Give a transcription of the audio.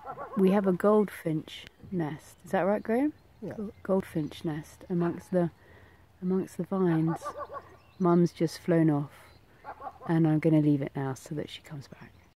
we have a goldfinch nest. Is that right, Graham? Yeah. Goldfinch nest amongst the vines. Mum's just flown off, and I'm going to leave it now so that she comes back.